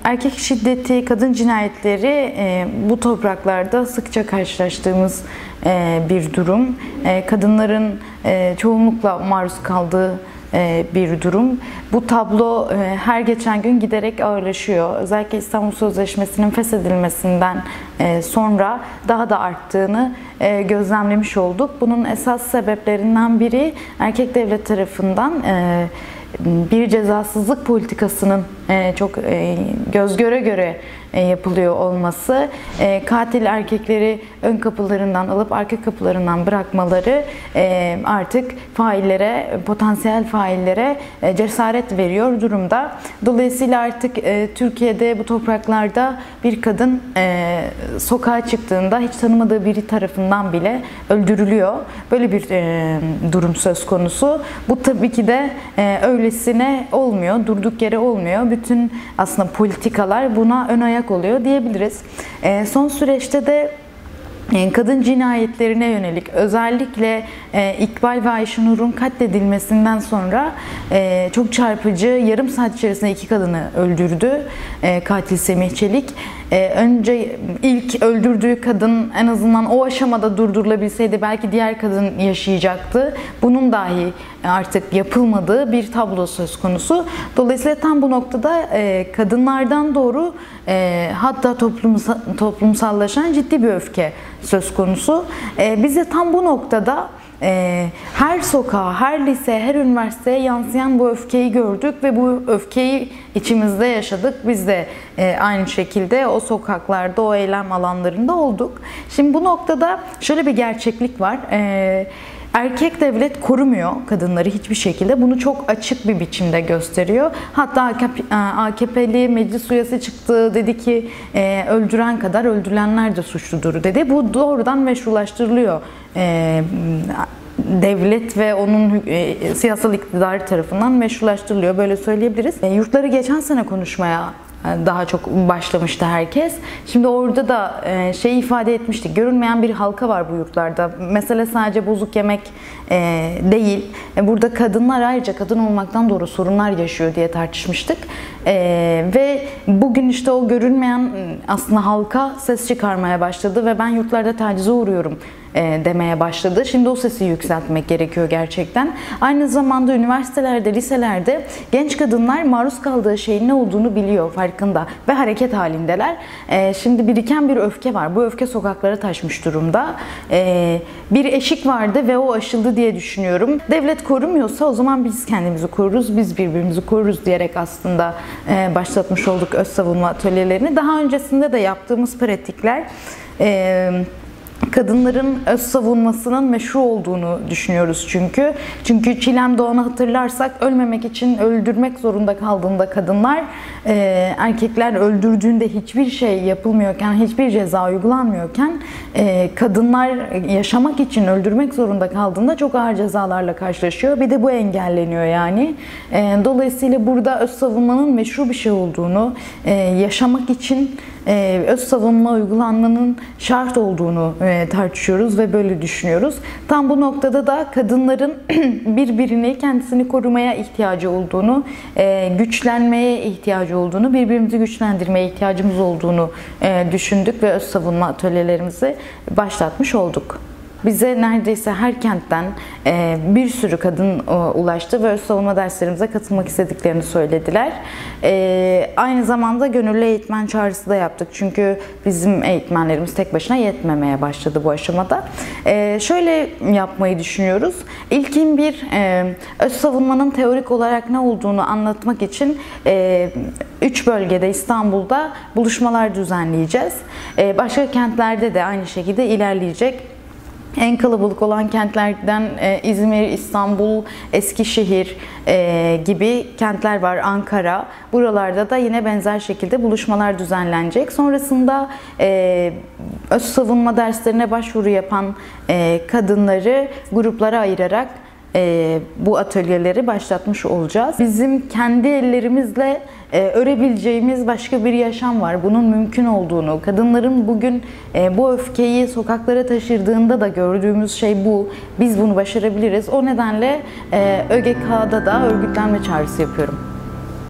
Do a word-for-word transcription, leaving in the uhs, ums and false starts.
Erkek şiddeti, kadın cinayetleri bu topraklarda sıkça karşılaştığımız bir durum. Kadınların çoğunlukla maruz kaldığı bir durum. Bu tablo her geçen gün giderek ağırlaşıyor. Özellikle İstanbul Sözleşmesi'nin feshedilmesinden sonra daha da arttığını gözlemlemiş olduk. Bunun esas sebeplerinden biri erkek devlet tarafından bir cezasızlık politikasının çok göz göre göre yapılıyor olması, katil erkekleri ön kapılarından alıp arka kapılarından bırakmaları artık faillere, potansiyel faillere cesaret veriyor durumda. Dolayısıyla artık Türkiye'de bu topraklarda bir kadın sokağa çıktığında hiç tanımadığı biri tarafından bile öldürülüyor. Böyle bir durum söz konusu. Bu tabii ki de öylesine olmuyor, durduk yere olmuyor. Bütün aslında politikalar buna ön ayak oluyor diyebiliriz. Son süreçte de kadın cinayetlerine yönelik özellikle İkbal ve Ayşenur'un katledilmesinden sonra çok çarpıcı, yarım saat içerisinde iki kadını öldürdü katil Semih Çelik. Önce ilk öldürdüğü kadın en azından o aşamada durdurulabilseydi belki diğer kadın yaşayacaktı. Bunun dahi artık yapılmadığı bir tablo söz konusu. Dolayısıyla tam bu noktada kadınlardan doğru hatta toplumsallaşan ciddi bir öfke söz konusu. Biz de tam bu noktada her sokağa, her lise, her üniversiteye yansıyan bu öfkeyi gördük ve bu öfkeyi içimizde yaşadık. Biz de aynı şekilde o sokaklarda, o eylem alanlarında olduk. Şimdi bu noktada şöyle bir gerçeklik var. Erkek devlet korumuyor kadınları hiçbir şekilde. Bunu çok açık bir biçimde gösteriyor. Hatta A K P'li meclis üyesi çıktı, dedi ki öldüren kadar öldürülenler de suçludur dedi. Bu doğrudan meşrulaştırılıyor devlet ve onun e, siyasal iktidarı tarafından meşrulaştırılıyor. Böyle söyleyebiliriz. E, yurtları geçen sene konuşmaya daha çok başlamıştı herkes. Şimdi orada da şey ifade etmiştik. Görünmeyen bir halka var bu yurtlarda. Mesele sadece bozuk yemek değil. Burada kadınlar ayrıca kadın olmaktan doğru sorunlar yaşıyor diye tartışmıştık. Ve bugün işte o görünmeyen aslında halka ses çıkarmaya başladı ve ben yurtlarda tacize uğruyorum demeye başladı. Şimdi o sesi yükseltmek gerekiyor gerçekten. Aynı zamanda üniversitelerde, liselerde genç kadınlar maruz kaldığı şeyin ne olduğunu biliyor, farkında ve hareket halindeler. Şimdi biriken bir öfke var. Bu öfke sokaklara taşmış durumda. Bir eşik vardı ve o aşıldı diye düşünüyorum. Devlet korumuyorsa o zaman biz kendimizi koruruz, biz birbirimizi koruruz diyerek aslında başlatmış olduk öz savunma atölyelerini. Daha öncesinde de yaptığımız pratikler kadınların öz savunmasının meşru olduğunu düşünüyoruz çünkü. Çünkü Çiğdem Doğan'ı hatırlarsak ölmemek için öldürmek zorunda kaldığında kadınlar, e, erkekler öldürdüğünde hiçbir şey yapılmıyorken, hiçbir ceza uygulanmıyorken e, kadınlar yaşamak için öldürmek zorunda kaldığında çok ağır cezalarla karşılaşıyor. Bir de bu engelleniyor yani. E, dolayısıyla burada öz savunmanın meşru bir şey olduğunu, e, yaşamak için e, öz savunma uygulanmanın şart olduğunu e, tartışıyoruz ve böyle düşünüyoruz. Tam bu noktada da kadınların birbirini, kendisini korumaya ihtiyacı olduğunu, güçlenmeye ihtiyacı olduğunu, birbirimizi güçlendirmeye ihtiyacımız olduğunu düşündük ve öz savunma atölyelerimizi başlatmış olduk. Bize neredeyse her kentten bir sürü kadın ulaştı ve öz savunma derslerimize katılmak istediklerini söylediler. Aynı zamanda gönüllü eğitmen çağrısı da yaptık. Çünkü bizim eğitmenlerimiz tek başına yetmemeye başladı bu aşamada. Şöyle yapmayı düşünüyoruz. İlkin bir öz savunmanın teorik olarak ne olduğunu anlatmak için üç bölgede İstanbul'da buluşmalar düzenleyeceğiz. Başka kentlerde de aynı şekilde ilerleyecek. En kalabalık olan kentlerden İzmir, İstanbul, Eskişehir gibi kentler var, Ankara. Buralarda da yine benzer şekilde buluşmalar düzenlenecek. Sonrasında öz savunma derslerine başvuru yapan kadınları gruplara ayırarak bu atölyeleri başlatmış olacağız. Bizim kendi ellerimizle örebileceğimiz başka bir yaşam var. Bunun mümkün olduğunu, kadınların bugün bu öfkeyi sokaklara taşırdığında da gördüğümüz şey bu. Biz bunu başarabiliriz. O nedenle Ö G K'da da örgütlenme çağrısı yapıyorum.